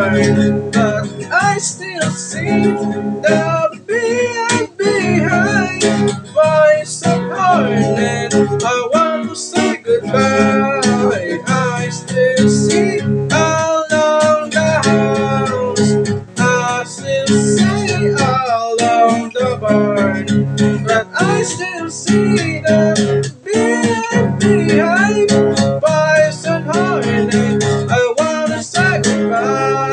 barn, but I still see the behind voice of heartache. I want to say goodbye. I still see along the house. I still see along the barn, but I still see the behind voice of heartache. I want to say goodbye.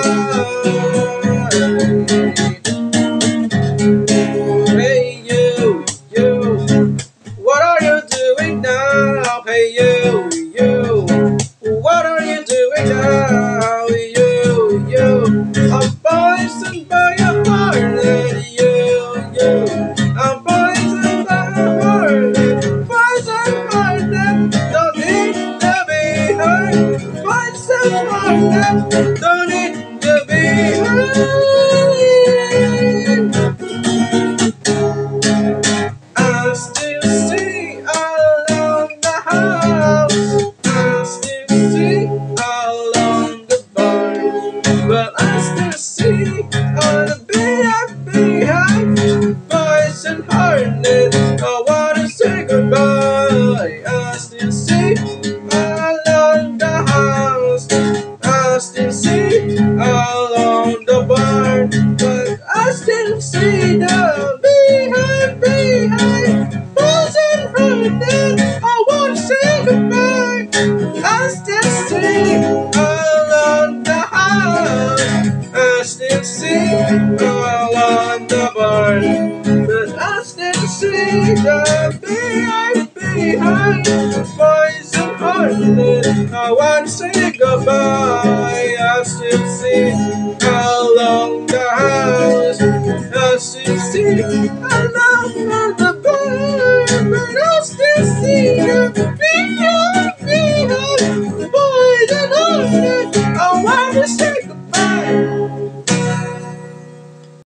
Hey you, what are you doing now? Hey you, what are you doing now? You, I'm poisoned by your heart. You, I'm poisoned by your heart. Poisoned heart, don't need to be hurt. Poisoned heart, don't need to be hurt. I still see along the house. I still see along the barn, but I still see on the behind voice and hearted. I wanna say goodbye. I still see along the house. I still see along the barn, but I still see the behind voice and hearted. I wanna say goodbye. I still see along the house. I still see along the barn, but I still see the behind voice and hearted. I wanna say goodbye. I still see along the house. I still see along